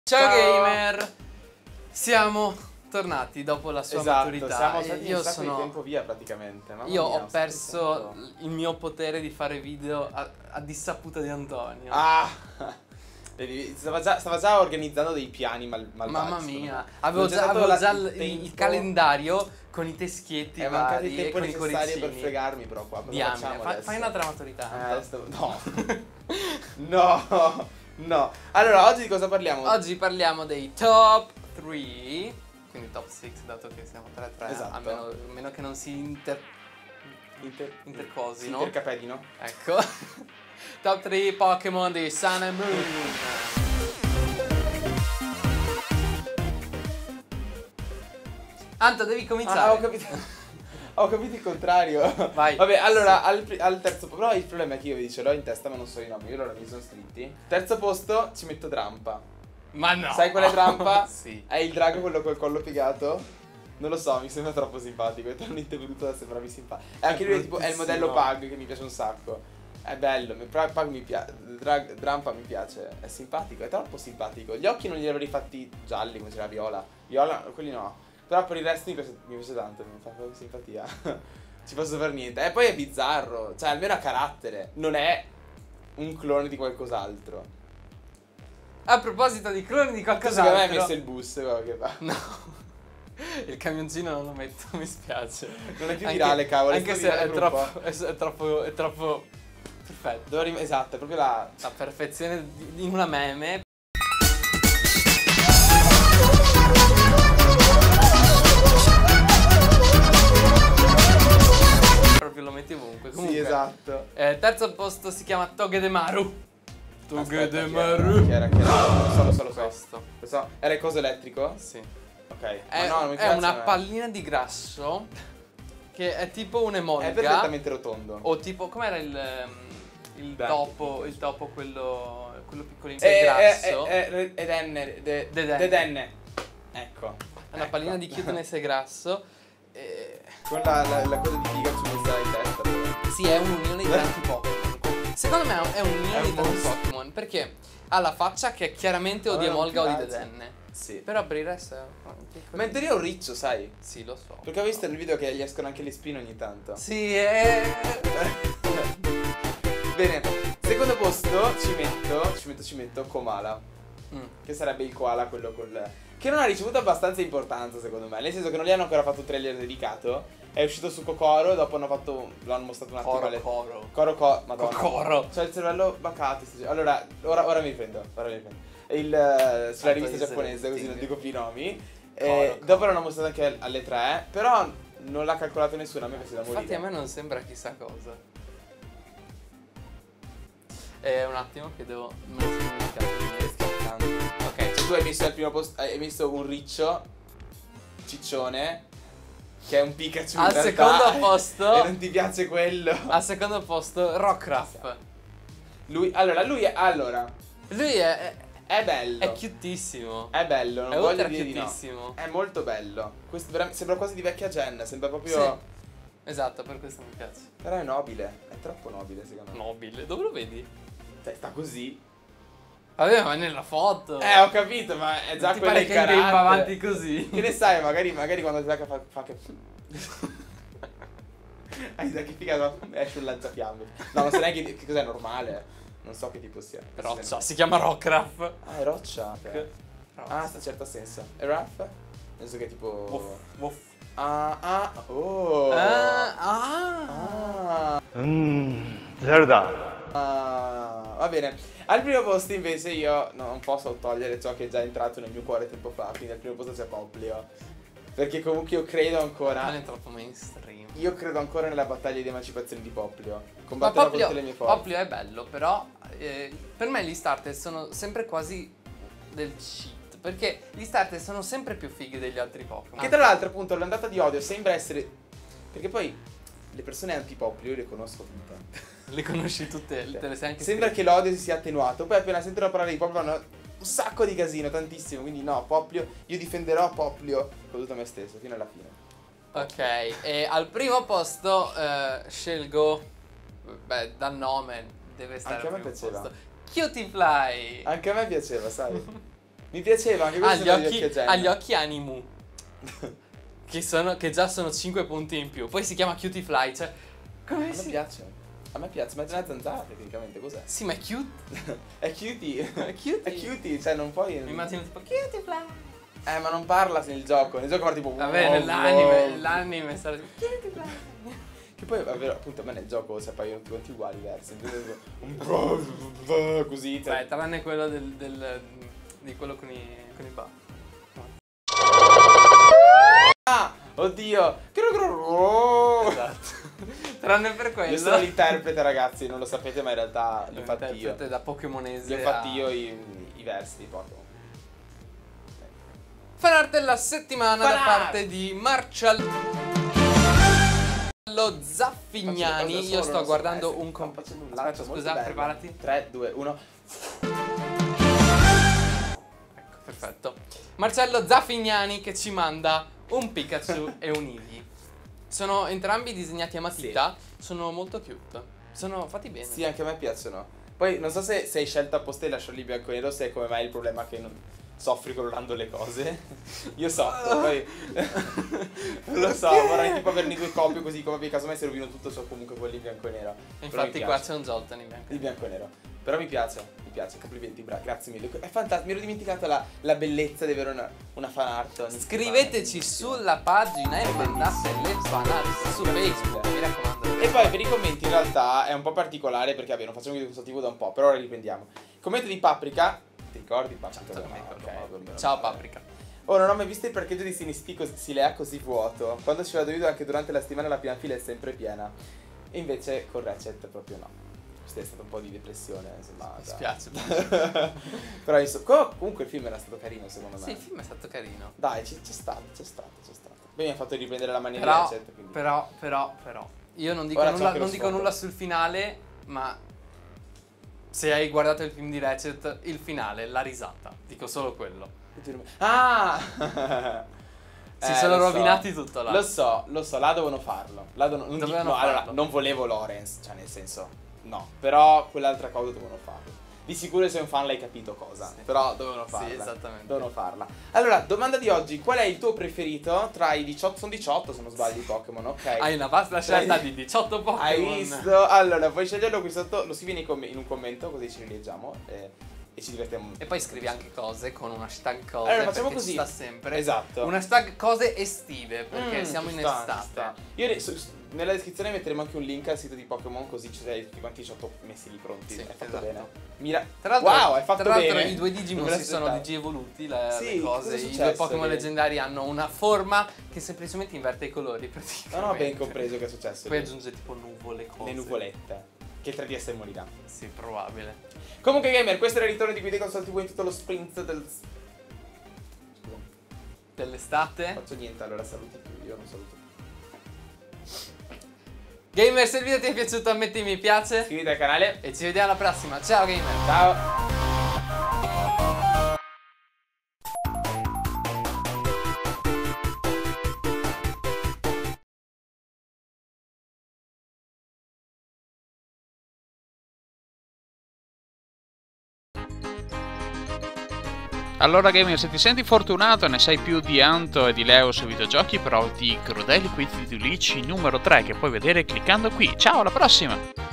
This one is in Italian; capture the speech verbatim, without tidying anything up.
Ciao, Ciao gamer! Siamo tornati dopo la sua esatto, maturità. Siamo stati io un sacco sono... di tempo via praticamente. Mamma io mia, ho perso il mio potere di fare video a, a dissaputa di Antonio. Ah! Stava già, stava già organizzando dei piani mal, malvagi. Mamma mia, avevo già, avevo già il, il, il calendario con i teschietti è vari il tempo e con i necessario per cuoricini. fregarmi però qua. Diamine, fa, fai un'altra maturità. Eh, sto... No. No. No. Allora, oggi di cosa parliamo? Oggi parliamo dei top tre, quindi top sei dato che siamo tre tre, esatto. a, meno, a meno che non si inter... Inter... intercosino. Si intercapedino. Ecco. Top tre Pokémon di Sun and Moon. Anto, devi cominciare. Ah, ho capito. Ho capito il contrario. Vai. Vabbè, allora al, al terzo posto. Però il problema è che io vi ce l'ho in testa, ma non so i nomi. Io loro mi sono scritti. Terzo posto ci metto Drampa. Ma no. Sai qual è Drampa? Sì. È il drago quello col collo piegato. Non lo so, mi sembra troppo simpatico. È talmente voluto da sembrarmi simpatico. E anche lui è, tipo, è il modello Pug che mi piace un sacco. È bello, Pug mi piace. Drampa mi piace. È simpatico, è troppo simpatico. Gli occhi non li avrei fatti gialli come c'era Viola. Viola, quelli no. Però per il resto mi piace, mi piace tanto, mi fa proprio simpatia. Ci posso fare niente. E poi è bizzarro, cioè almeno ha carattere. Non è un clone di qualcos'altro. A proposito di cloni di qualcos'altro. Secondo me hai messo il bus, quello che fa. No. Il camioncino non lo metto, mi spiace. Non è più anche, virale, cavolo. Anche se è troppo, è, è troppo, è troppo perfetto. Esatto, è proprio la, la perfezione di, di una meme. Proprio lo metti ovunque. Comunque, sì, esatto. Eh, terzo posto si chiama Togedemaru. Togedemaru. Chi era? Chi era? Lo so, lo so, lo so. Questo. Lo so. Era il coso elettrico? Sì. Ok. È, no, non mi è piace, una ma... pallina di grasso che è tipo un'emolga. È perfettamente rotondo. O tipo, com'era il, il Beh, topo, il topo quello, quello piccolino, eh, il grasso. Eh, eh, eh, Dedenne. De, Dedenne. Dedenne. Ecco. È una ecco. pallina di cuteness e grasso. E... Con la, la, la cosa di Pikachu messa in testa. Però. Sì, è un'unione di tanti Pokémon. Secondo me è un'unione di tanti Pokémon, perché ha la faccia che è chiaramente o di Emolga o di Dedenne. Sì. Però per il resto è... Ma in teoria è un riccio, sai? Sì, lo so. Perché ho visto nel video che gli escono anche le spine ogni tanto. Sì, è... Bene, secondo posto ci metto, ci metto, ci metto Komala. Mm. Che sarebbe il koala, quello col... Che non ha ricevuto abbastanza importanza secondo me. Nel senso che non gli hanno ancora fatto un trailer dedicato. È uscito su Kokoro, dopo hanno fatto... L'hanno mostrato un attimo. Coro, alle... coro. Coro, co... Madonna. Kokoro. C'ho il cervello bacato. Allora, ora, ora mi riprendo. Ora mi riprendo. Il, uh, sulla rivista giapponese, così non dico più i nomi. E dopo l'hanno mostrato anche alle tre. Però non l'ha calcolato nessuno, a me piace da morire. Infatti a me non sembra chissà cosa. Eh, un attimo che devo... Me lo sono dimenticato. Ok, cioè tu hai messo al primo posto, hai messo un riccio ciccione che è un Pikachu al in secondo realtà, posto. E non ti piace quello. Al secondo posto Rockruff. Lui, allora, lui è, allora Lui è... è È bello. È cutissimo. È bello, non è voglio dire di cutissimo. no. È molto bello. Questo vera- sembra quasi di vecchia gen, sembra proprio... Sì. Esatto, per questo mi piace. Però è nobile, è troppo nobile secondo me. Nobile, dove lo vedi? Cioè, sta così. Vabbè, ma è nella foto. Eh, ho capito, ma è già non ti quello pare il che carattere. in game va avanti così? Che ne sai, magari, magari quando ti sa che fa, fa che... Hai da che figa esce un lanciafiamme. No, non so neanche che, che cos'è normale. Non so che tipo sia. Roccia, si chiama Rockruff. Ah, è roccia. Okay. Roccia. Ah, sta certo senso. E Ruff? Nel senso che tipo... Wuff, wuff. Ah, ah, oh. Ah, ah. Ah. Mmm, Zelda. Ah, va bene. Al primo posto invece io non posso togliere ciò che è già entrato nel mio cuore tempo fa. Quindi al primo posto c'è Poplio. Perché comunque io credo ancora... Non è troppo mainstream. Io credo ancora nella battaglia di emancipazione di Poplio. Ma Combatterò con Poplio, tutte le mie forze. Poplio è bello, però eh, per me gli starter sono sempre quasi del cheat. Perché gli starter sono sempre più fighi degli altri Pokémon. Che tra l'altro appunto l'ondata di odio sembra essere... Perché poi le persone anti-Poplio io le conosco tutte. Le conosci tutte, te le sei anche Sembra scritte. che l'odio si sia attenuato. Poi appena sentono parlare di Poplio hanno un sacco di casino, tantissimo. Quindi no, Poplio, io difenderò Poplio con tutto me stesso, fino alla fine. Ok, e al primo posto eh, scelgo, beh, dal nome deve stare Anche a al me primo piaceva. posto, Cutie Fly. Anche a me piaceva, sai. Mi piaceva anche Ha questo. gli occhi, ha gli occhi Animu. che, sono, che già sono cinque punti in più. Poi si chiama Cutie Fly. Cioè, come A me si... piace. A me piace. Ma è una zanzara tecnicamente, cos'è? Sì, ma è cute. È cutie. È cutie. È cutie, cioè non puoi. Mi immagino tipo Cutie Fly. Eh, ma non parla nel gioco. Nel gioco parla tipo. Vabbè, wow, nell'anime, wow. l'anime sarà tipo Cutie Fly. Che poi, davvero, appunto, a me nel gioco si appaiono tutti quanti uguali, diversi. Un così. Beh, tranne quello del, del di quello con i con i baffi. Ah, oddio. Esatto. Tranne per quello. Io sono l'interprete, ragazzi, non lo sapete, ma in realtà li ho fatti io. L'interprete da Pokémonese. Li ho fatti a- io i, i versi di Pokémon. Fanart della settimana da Fanart! parte di Marcello Zaffignani. Faccio- Io solo, sto non so, guardando eh, un sto com- facendo un Aspetta, lancio molto scusa, bello. preparati. tre, due, uno. Ecco, perfetto. Marcello Zaffignani che ci manda un Pikachu e un Eevee. Sono entrambi disegnati a matita, sono molto cute. Sono fatti bene. Sì, anche a me piacciono. Poi non so se sei scelta apposta e lasciarli bianco e nero, se è come me il problema che non soffri colorando le cose. Io soffro, poi non lo so, vorrei tipo averne due copie così come casomai se rovino tutto so comunque quelli in bianco e nero. Però Infatti mi qua piace. c'è un Jolteon in bianco. Il bianco e nero. Però mi piace, mi piace, complimenti, bra- grazie mille. È fantastico, mi ero dimenticato la, la bellezza di avere una, una fan art. ogni Scriveteci settimana. sulla pagina e mandate le fanart su Facebook, mi raccomando. E poi per i commenti in realtà è un po' particolare perché vabbè non facciamo un video consultivo da un po', però ora riprendiamo. Commento di Paprika, ti ricordi Paprika? Certo, No, mi ricordo, ok, Paprika. vabbè, Ciao vabbè. Paprika. Oh, non ho mai visto il parcheggio di Sinistì così Silea così vuoto. Quando ci vado io anche durante la settimana la prima fila è sempre piena. E invece con Ratchet proprio no. Questa è stata un po' di depressione, insomma. Mi da- spiace. Però insomma, co- comunque il film era stato carino secondo me. Sì, il film è stato carino. Dai, ci- c'è stato, c'è stato, c'è stato. Poi mi ha fatto riprendere la mania di Però, Ratchet, quindi. però, però, però. Io non dico, Ora c'ho nulla, anche lo non dico sfondo. nulla sul finale, ma se hai guardato il film di Ratchet, il finale, la risata. Dico solo quello. Ah! Si Eh, sono lo so. rovinati tutto là. Lo so, lo so, là dovevano farlo. Là dovevano, non, dico- Dovevano no, allora, farlo. non volevo Lawrence, cioè nel senso, no. Però quell'altra cosa dovevano farlo. Di sicuro se sei un fan l'hai capito cosa. Sì. Però dovevano Sì, farla. esattamente. Dovevano farla. Allora, domanda di oggi, qual è il tuo preferito tra i diciotto, sono diciotto se non sbaglio di Pokémon, ok? Hai una vasta scelta Hai- di diciotto Pokémon. Hai visto? Allora, puoi sceglierlo qui sotto, lo scrivi nei com- in un commento così ci rileggiamo e, e ci divertiamo. E poi scrivi anche cose con un hashtag cose. Allora, facciamo perché così. ci sta sempre. Esatto. Un hashtag cose estive, perché Mm, siamo ci in sta, estate. ci sta. Io ne- su- su- nella descrizione metteremo anche un link al sito di Pokémon così ci sei tutti quanti diciotto messi lì pronti. Sì, è fatto esatto. bene. Mira- Tra l'altro, wow, è fatto tra l'altro bene. i due Non Digimon me si sono l'aspettavo. digievoluti, le, Sì, le cosa cose. è I due successo Pokémon lì? leggendari hanno una forma che semplicemente inverte i colori. Praticamente. Non ho ben compreso che è successo. Poi lì. aggiunge tipo nuvole, cose. Le nuvolette. Che tre D S morirà. Sì, probabile. Comunque gamer, questo era il ritorno di Guide Console tivù in tutto lo sprint del... Scusa, Dell'estate. faccio niente, allora saluti tu, io non saluto più. Gamer, se il video ti è piaciuto metti mi piace. Iscriviti al canale. E ci vediamo alla prossima. Ciao gamer. Ciao. Allora gamer, se ti senti fortunato e ne sai più di Anto e di Leo su videogiochi, provati Crudeli Quiz di Ulici numero tre che puoi vedere cliccando qui. Ciao, alla prossima!